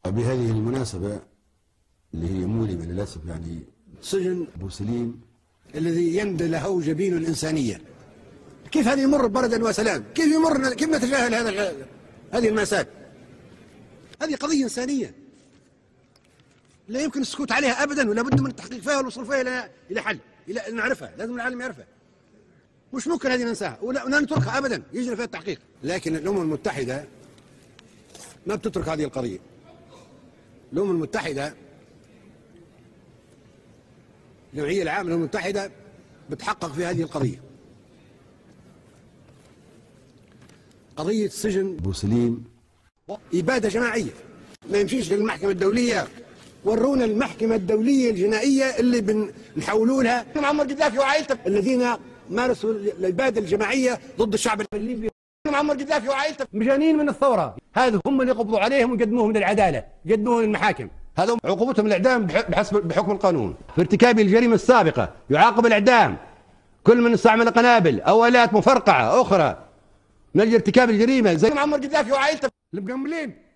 بهذه المناسبة اللي هي مؤلمة للأسف، يعني سجن أبو سليم الذي يندى له جبين الإنسانية، كيف هذا يمر بردا وسلام؟ كيف نتجاهل هذه المأساة؟ هذه قضية إنسانية لا يمكن السكوت عليها أبدا، ولا بد من التحقيق فيها والوصول فيها إلى حل، إلى نعرفها، لازم العالم يعرفها. مش ممكن هذه ننساها ولا نتركها أبدا، يجري فيها التحقيق. لكن الأمم المتحدة ما بتترك هذه القضية. الأمم المتحدة، الجمعية العامة للأمم المتحدة بتحقق في هذه القضية، قضية سجن أبو سليم إبادة جماعية. ما يمشيش للمحكمة الدولية، ورونا المحكمة الدولية الجنائية اللي بنحولوا لها معمر قذافي وعائلته الذين مارسوا الإبادة الجماعية ضد الشعب الليبي. معمر قذافي وعائلته مجانين من الثورة، هذا هم اللي يقبضوا عليهم ويقدموهم للعدالة، يقدموهم للمحاكم. هذا عقوبتهم الإعدام بحكم القانون. في ارتكاب الجريمة السابقة يعاقب الإعدام كل من استعمل قنابل أو آلات مفرقعة أخرى من أجل ارتكاب الجريمة زي معمر قذافي وعائلته المقملين.